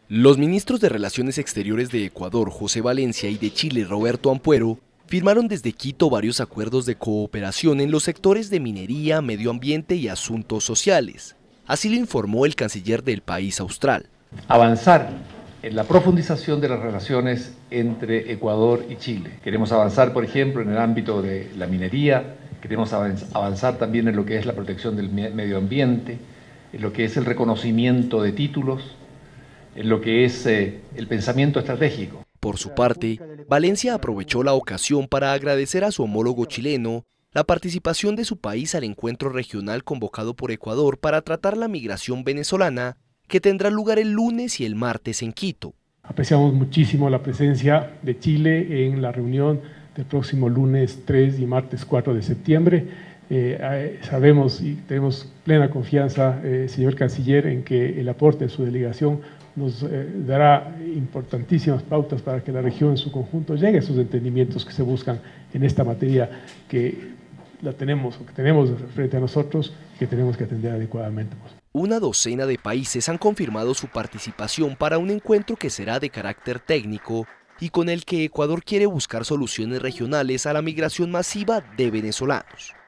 Los ministros de Relaciones Exteriores de Ecuador, José Valencia, y de Chile, Roberto Ampuero, firmaron desde Quito varios acuerdos de cooperación en los sectores de minería, medio ambiente y asuntos sociales. Así lo informó el canciller del país austral. Avanzar en la profundización de las relaciones entre Ecuador y Chile. Queremos avanzar, por ejemplo, en el ámbito de la minería, queremos avanzar también en lo que es la protección del medio ambiente, en lo que es el reconocimiento de títulos, en lo que es el pensamiento estratégico. Por su parte, Valencia aprovechó la ocasión para agradecer a su homólogo chileno la participación de su país al encuentro regional convocado por Ecuador para tratar la migración venezolana, que tendrá lugar el lunes y el martes en Quito. Apreciamos muchísimo la presencia de Chile en la reunión del próximo lunes 3 y martes 4 de septiembre. Sabemos y tenemos plena confianza, señor canciller, en que el aporte de su delegación nos dará importantísimas pautas para que la región en su conjunto llegue a esos entendimientos que se buscan en esta materia que tenemos frente a nosotros, que tenemos que atender adecuadamente. Una docena de países han confirmado su participación para un encuentro que será de carácter técnico y con el que Ecuador quiere buscar soluciones regionales a la migración masiva de venezolanos.